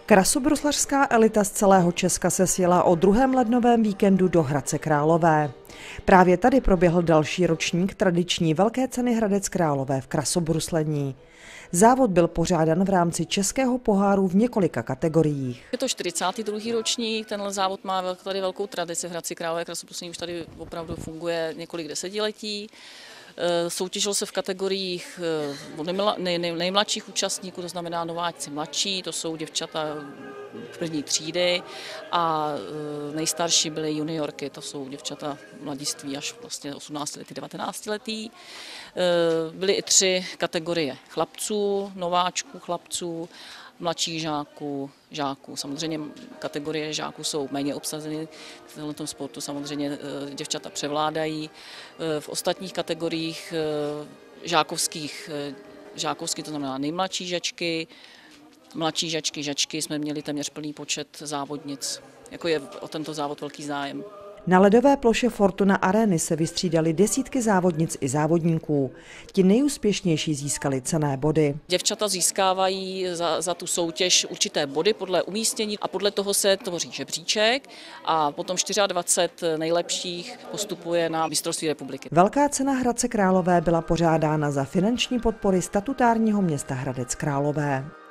Krasobruslařská elita z celého Česka se sjela o druhém lednovém víkendu do Hradce Králové. Právě tady proběhl další ročník tradiční Velké ceny Hradec Králové v krasobruslení. Závod byl pořádan v rámci Českého poháru v několika kategoriích. Je to 42. ročník, tenhle závod má tady velkou tradici v Hradci Králové, krasobruslení už tady opravdu funguje několik desetiletí. Soutěžilo se v kategoriích nejmladších účastníků, to znamená nováčci mladší, to jsou děvčata první třídy, a nejstarší byly juniorky, to jsou děvčata mladiství až vlastně 18 letý, 19 letý. Byly i 3 kategorie chlapců, nováčků, chlapců, mladších žáků. Samozřejmě kategorie žáků jsou méně obsazeny, v tomto sportu samozřejmě děvčata převládají. V ostatních kategoriích žákovských, to znamená nejmladší žačky, mladší žačky jsme měli téměř plný počet závodnic, jako je o tento závod velký zájem. Na ledové ploše Fortuna Areny se vystřídaly desítky závodnic i závodníků. Ti nejúspěšnější získali cenné body. Děvčata získávají za tu soutěž určité body podle umístění a podle toho se tvoří žebříček a potom 24 nejlepších postupuje na mistrovství republiky. Velká cena Hradce Králové byla pořádána za finanční podpory statutárního města Hradec Králové.